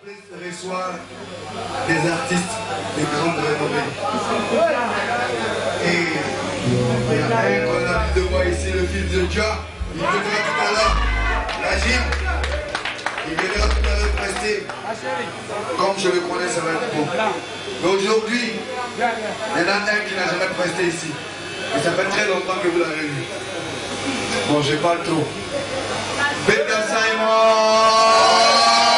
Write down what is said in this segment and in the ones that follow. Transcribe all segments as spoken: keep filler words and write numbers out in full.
reçoit des artistes de grande renommée. Et il y a un qu'on a vu de moi ici, le fils de Jah. Il viendra tout à l'heure, la gym. Il viendra tout à l'heure prester. Comme je le connais, ça va être beau. Mais aujourd'hui, il y en a un qui n'a jamais presté ici. Et ça fait très longtemps que vous l'avez vu. Bon, je parle trop. Peter Simon!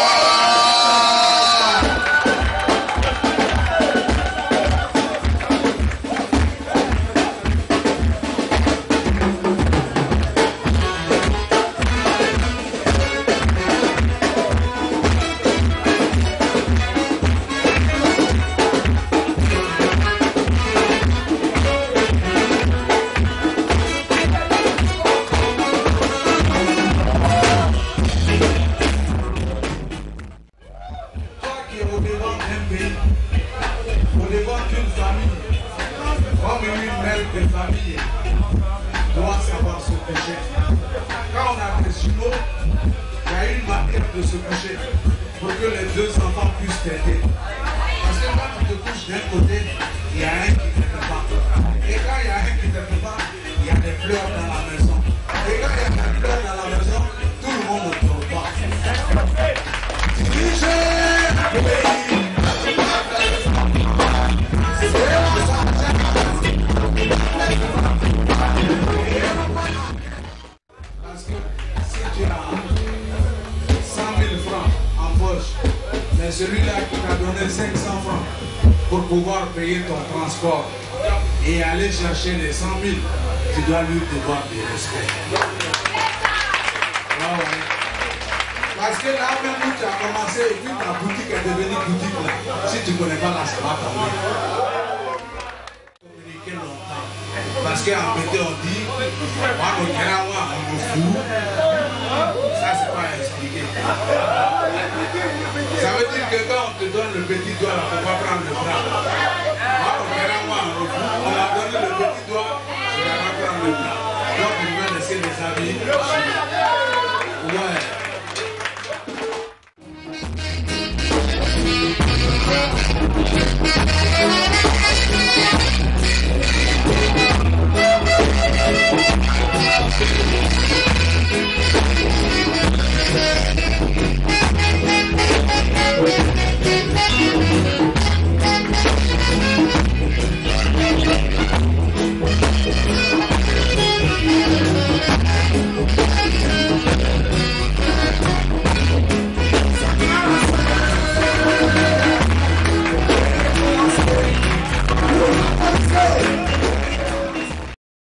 Celui-là qui t'a donné cinq cents francs pour pouvoir payer ton transport et aller chercher les cent mille, tu dois lui devoir du respect. Ah ouais. Parce que là même où tu as commencé et puis ta boutique est devenue boutique là, si tu ne connais pas là, ça va tomber. Communiquer longtemps. Parce qu'en fait on dit, on me fout. Ça c'est pas expliqué. Ça veut dire que quand on te donne le petit doigt, il ne faut pas prendre le bras.